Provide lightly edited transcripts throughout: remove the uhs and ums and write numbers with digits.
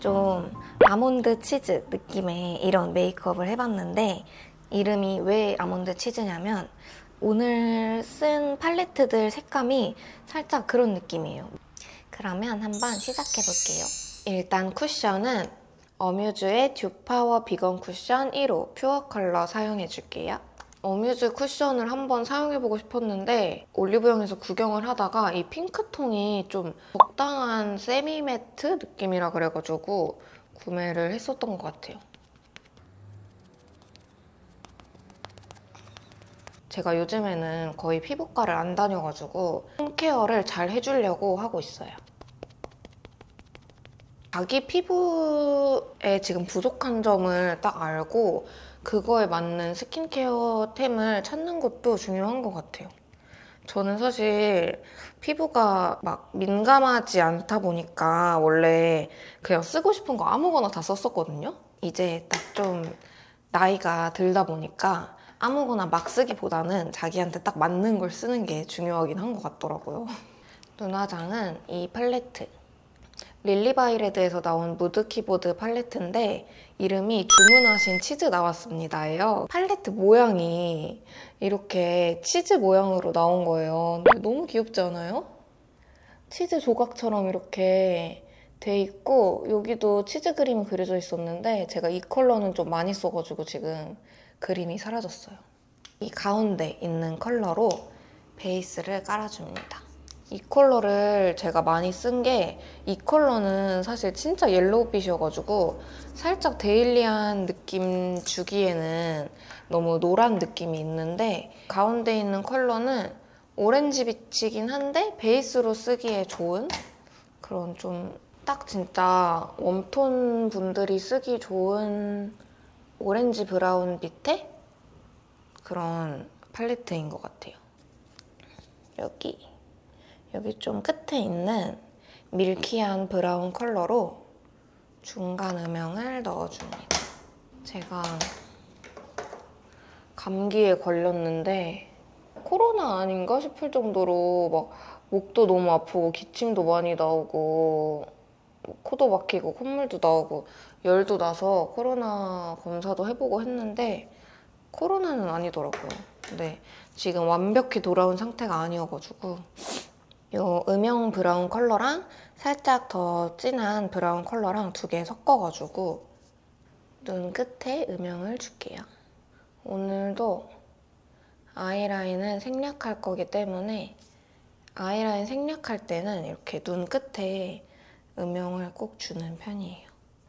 좀 아몬드 치즈 느낌의 이런 메이크업을 해봤는데, 이름이 왜 아몬드 치즈냐면 오늘 쓴 팔레트들 색감이 살짝 그런 느낌이에요. 그러면 한번 시작해볼게요. 일단 쿠션은 어뮤즈의 듀파워 비건 쿠션 1호 퓨어 컬러 사용해줄게요. 어뮤즈 쿠션을 한번 사용해보고 싶었는데 올리브영에서 구경을 하다가 이 핑크통이 좀 적당한 세미 매트 느낌이라 그래가지고 구매를 했었던 것 같아요. 제가 요즘에는 거의 피부과를 안 다녀가지고 홈케어를 잘 해주려고 하고 있어요. 자기 피부에 지금 부족한 점을 딱 알고 그거에 맞는 스킨케어템을 찾는 것도 중요한 것 같아요. 저는 사실 피부가 막 민감하지 않다 보니까 원래 그냥 쓰고 싶은 거 아무거나 다 썼었거든요. 이제 딱 좀 나이가 들다 보니까 아무거나 막 쓰기보다는 자기한테 딱 맞는 걸 쓰는 게 중요하긴 한 것 같더라고요. 눈화장은 이 팔레트. 릴리바이레드에서 나온 무드 키보드 팔레트인데 이름이 주문하신 치즈 나왔습니다예요. 팔레트 모양이 이렇게 치즈 모양으로 나온 거예요. 근데 너무 귀엽지 않아요? 치즈 조각처럼 이렇게 돼 있고 여기도 치즈 그림이 그려져 있었는데 제가 이 컬러는 좀 많이 써가지고 지금 그림이 사라졌어요. 이 가운데 있는 컬러로 베이스를 깔아줍니다. 이 컬러를 제가 많이 쓴 게 이 컬러는 사실 진짜 옐로우빛이어가지고 살짝 데일리한 느낌 주기에는 너무 노란 느낌이 있는데 가운데 있는 컬러는 오렌지빛이긴 한데 베이스로 쓰기에 좋은 그런 좀 딱 진짜 웜톤 분들이 쓰기 좋은 오렌지 브라운 빛의 그런 팔레트인 것 같아요. 여기 좀 끝에 있는 밀키한 브라운 컬러로 중간 음영을 넣어줍니다. 제가 감기에 걸렸는데 코로나 아닌가 싶을 정도로 막 목도 너무 아프고 기침도 많이 나오고 코도 막히고 콧물도 나오고 열도 나서 코로나 검사도 해보고 했는데 코로나는 아니더라고요. 근데 지금 완벽히 돌아온 상태가 아니어가지고 이 음영 브라운 컬러랑 살짝 더 진한 브라운 컬러랑 두 개 섞어가지고 눈 끝에 음영을 줄게요. 오늘도 아이라인은 생략할 거기 때문에 아이라인 생략할 때는 이렇게 눈 끝에 음영을 꼭 주는 편이에요.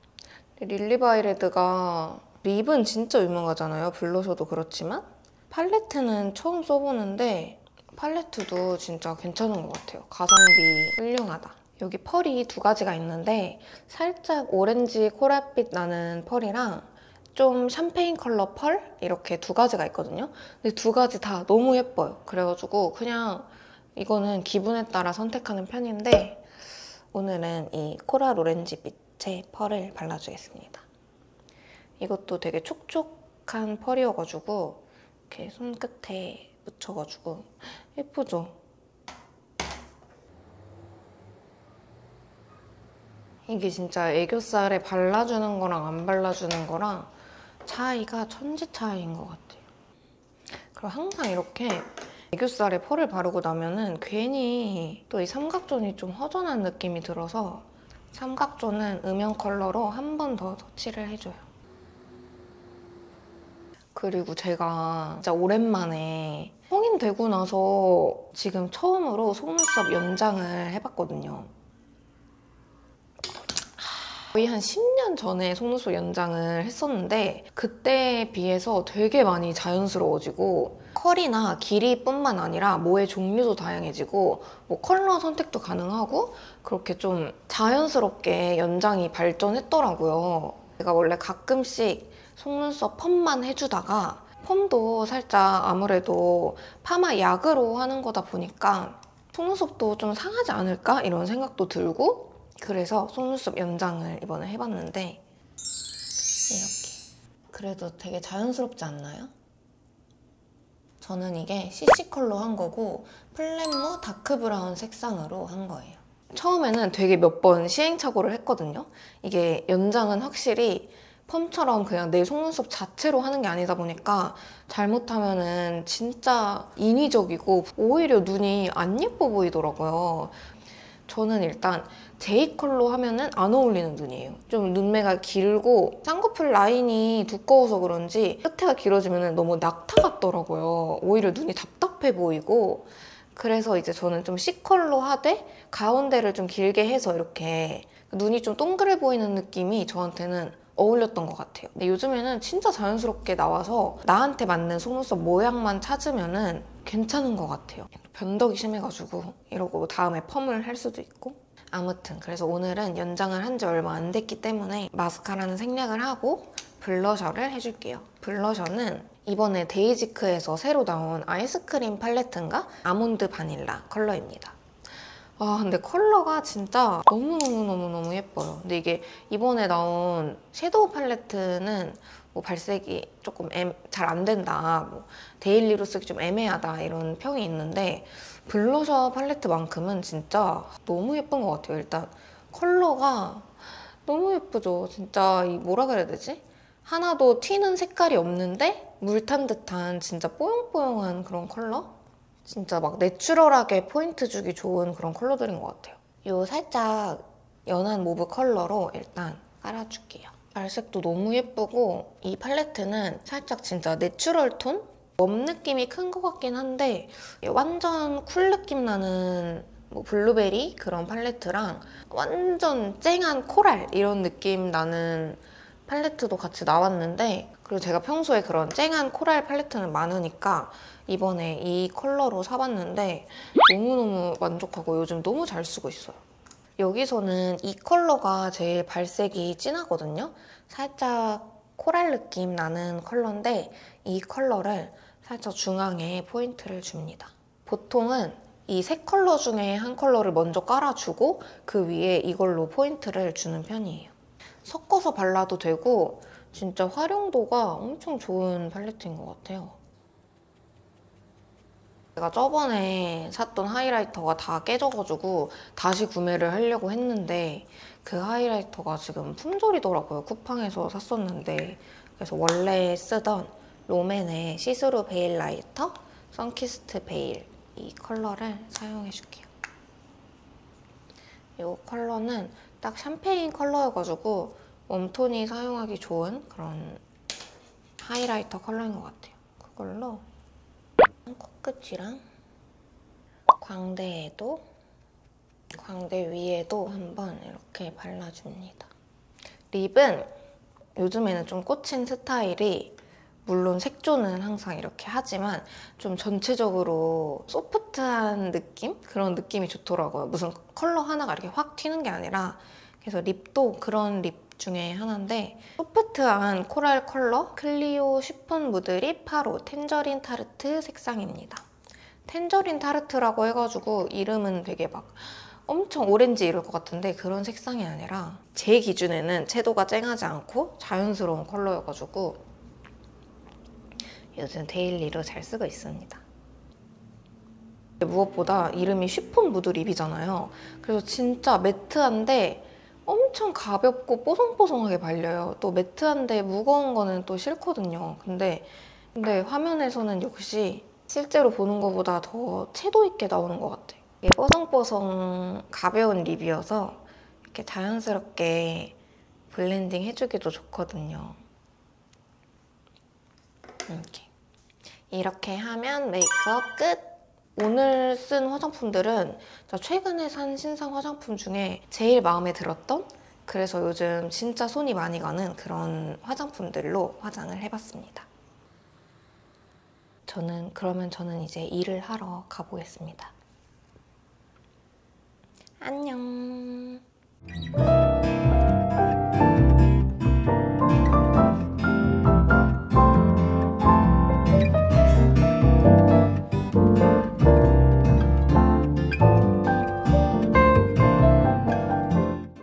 릴리바이레드가 립은 진짜 유명하잖아요. 블러셔도 그렇지만 팔레트는 처음 써보는데 팔레트도 진짜 괜찮은 것 같아요. 가성비 훌륭하다. 여기 펄이 두 가지가 있는데 살짝 오렌지 코랄빛 나는 펄이랑 좀 샴페인 컬러 펄? 이렇게 두 가지가 있거든요. 근데 두 가지 다 너무 예뻐요. 그래가지고 그냥 이거는 기분에 따라 선택하는 편인데 오늘은 이 코랄 오렌지 빛의 펄을 발라주겠습니다. 이것도 되게 촉촉한 펄이어가지고 이렇게 손끝에 묻혀가지고 예쁘죠? 이게 진짜 애교살에 발라주는 거랑 안 발라주는 거랑 차이가 천지 차이인 것 같아요. 그리고 항상 이렇게 애교살에 펄을 바르고 나면은 괜히 또 이 삼각존이 좀 허전한 느낌이 들어서 삼각존은 음영 컬러로 한 번 더 터치를 해줘요. 그리고 제가 진짜 오랜만에 성인 되고 나서 지금 처음으로 속눈썹 연장을 해봤거든요. 거의 한 10년 전에 속눈썹 연장을 했었는데 그때에 비해서 되게 많이 자연스러워지고 컬이나 길이뿐만 아니라 모의 종류도 다양해지고 뭐 컬러 선택도 가능하고 그렇게 좀 자연스럽게 연장이 발전했더라고요. 제가 원래 가끔씩 속눈썹 펌만 해주다가 펌도 살짝 아무래도 파마 약으로 하는 거다 보니까 속눈썹도 좀 상하지 않을까? 이런 생각도 들고 그래서 속눈썹 연장을 이번에 해봤는데 이렇게 그래도 되게 자연스럽지 않나요? 저는 이게 CC 컬러 한 거고 플랫무 다크 브라운 색상으로 한 거예요. 처음에는 되게 몇 번 시행착오를 했거든요. 이게 연장은 확실히 펌처럼 그냥 내 속눈썹 자체로 하는 게 아니다 보니까 잘못하면은 진짜 인위적이고 오히려 눈이 안 예뻐 보이더라고요. 저는 일단 J컬러 하면은 안 어울리는 눈이에요. 좀 눈매가 길고 쌍꺼풀 라인이 두꺼워서 그런지 끝에가 길어지면 너무 낙타 같더라고요. 오히려 눈이 답답해 보이고. 그래서 이제 저는 좀 C컬러 하되 가운데를 좀 길게 해서 이렇게 눈이 좀 동그래 보이는 느낌이 저한테는 어울렸던 것 같아요. 근데 요즘에는 진짜 자연스럽게 나와서 나한테 맞는 속눈썹 모양만 찾으면은 괜찮은 것 같아요. 변덕이 심해가지고 이러고 다음에 펌을 할 수도 있고. 아무튼 그래서 오늘은 연장을 한 지 얼마 안 됐기 때문에 마스카라는 생략을 하고 블러셔를 해줄게요. 블러셔는 이번에 데이지크에서 새로 나온 아이스크림 팔레트인가? 아몬드 바닐라 컬러입니다. 아 근데 컬러가 진짜 너무너무너무너무 예뻐요. 근데 이게 이번에 나온 섀도우 팔레트는 뭐 발색이 조금 잘 안 된다, 뭐 데일리로 쓰기 좀 애매하다 이런 평이 있는데 블러셔 팔레트만큼은 진짜 너무 예쁜 것 같아요. 일단 컬러가 너무 예쁘죠. 진짜 이 뭐라 그래야 되지? 하나도 튀는 색깔이 없는데 물 탄 듯한 진짜 뽀용뽀용한 그런 컬러? 진짜 막 내추럴하게 포인트 주기 좋은 그런 컬러들인 것 같아요. 요 살짝 연한 모브 컬러로 일단 깔아줄게요. 발색도 너무 예쁘고 이 팔레트는 살짝 진짜 내추럴 톤? 웜 느낌이 큰 것 같긴 한데 완전 쿨 느낌 나는 뭐 블루베리 그런 팔레트랑 완전 쨍한 코랄 이런 느낌 나는 팔레트도 같이 나왔는데, 그리고 제가 평소에 그런 쨍한 코랄 팔레트는 많으니까 이번에 이 컬러로 사봤는데 너무너무 만족하고 요즘 너무 잘 쓰고 있어요. 여기서는 이 컬러가 제일 발색이 진하거든요. 살짝 코랄 느낌 나는 컬러인데 이 컬러를 살짝 중앙에 포인트를 줍니다. 보통은 이 세 컬러 중에 한 컬러를 먼저 깔아주고 그 위에 이걸로 포인트를 주는 편이에요. 섞어서 발라도 되고 진짜 활용도가 엄청 좋은 팔레트인 것 같아요. 제가 저번에 샀던 하이라이터가 다 깨져가지고 다시 구매를 하려고 했는데 그 하이라이터가 지금 품절이더라고요. 쿠팡에서 샀었는데. 그래서 원래 쓰던 롬앤의 시스루 베일 라이터 선키스트 베일 이 컬러를 사용해줄게요. 이 컬러는 딱 샴페인 컬러여가지고 웜톤이 사용하기 좋은 그런 하이라이터 컬러인 것 같아요. 그걸로 코끝이랑 광대에도, 광대 위에도 한번 이렇게 발라줍니다. 립은 요즘에는 좀 꽂힌 스타일이, 물론 색조는 항상 이렇게 하지만 좀 전체적으로 소프트한 느낌? 그런 느낌이 좋더라고요. 무슨 컬러 하나가 이렇게 확 튀는 게 아니라. 그래서 립도 그런 립 중에 하나인데 소프트한 코랄 컬러 클리오 쉬폰 무드 립 8호 텐저린 타르트 색상입니다. 텐저린 타르트라고 해가지고 이름은 되게 막 엄청 오렌지 이럴 것 같은데 그런 색상이 아니라 제 기준에는 채도가 쨍하지 않고 자연스러운 컬러여가지고 요즘 데일리로 잘 쓰고 있습니다. 무엇보다 이름이 쉬폰 무드 립이잖아요. 그래서 진짜 매트한데 엄청 가볍고 뽀송뽀송하게 발려요. 또 매트한데 무거운 거는 또 싫거든요. 근데 화면에서는 역시 실제로 보는 것보다 더 채도 있게 나오는 것 같아요. 이게 뽀송뽀송 가벼운 립이어서 이렇게 자연스럽게 블렌딩 해주기도 좋거든요. 이렇게 하면 메이크업 끝! 오늘 쓴 화장품들은 최근에 산 신상 화장품 중에 제일 마음에 들었던, 그래서 요즘 진짜 손이 많이 가는 그런 화장품들로 화장을 해봤습니다. 그러면 저는 이제 일을 하러 가보겠습니다. 안녕.